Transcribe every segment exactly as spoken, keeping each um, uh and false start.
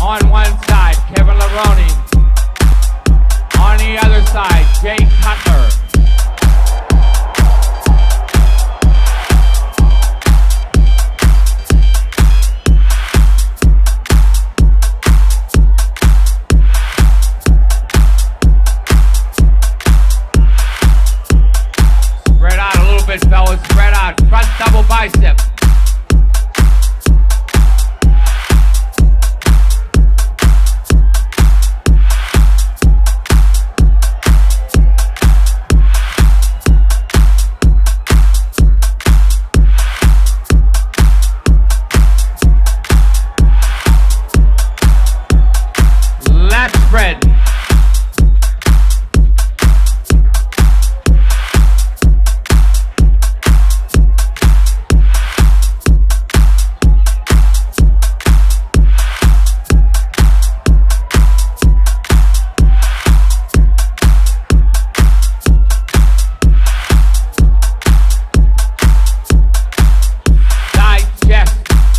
On one side, Kevin Laroni. On the other side, Jay Cutler. Spread out a little bit, fellas. Spread out. Front double bicep. Spread. Side chest.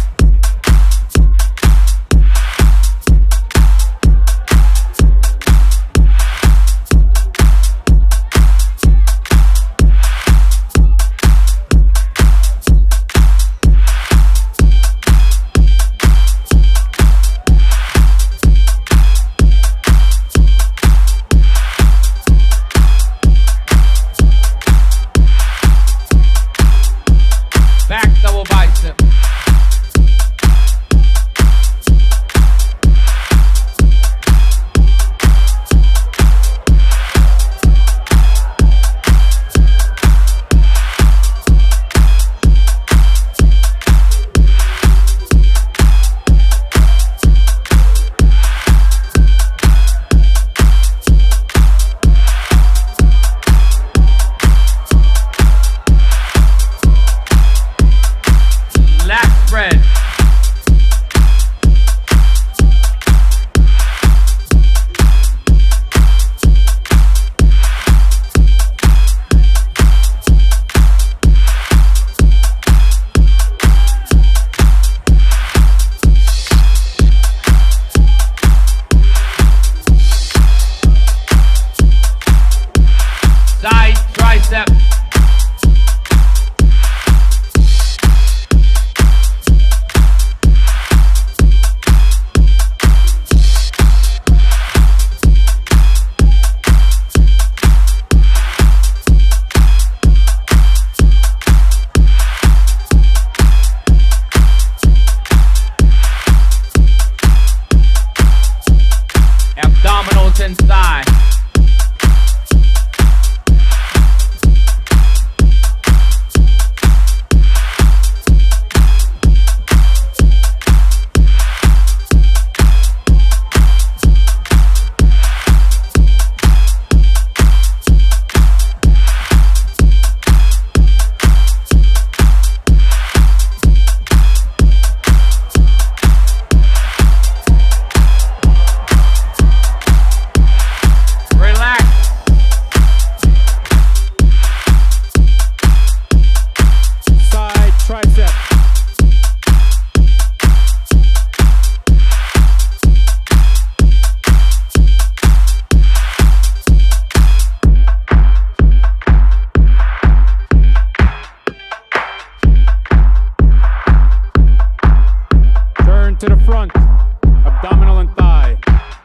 Back double bicep. Lat spread. Side tricep. Abdominals inside. To the front, abdominal and thigh.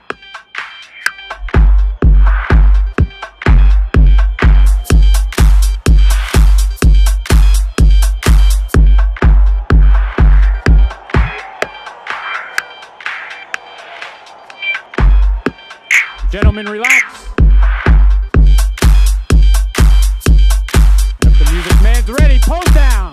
Gentlemen, relax. If the music man's ready, pose down.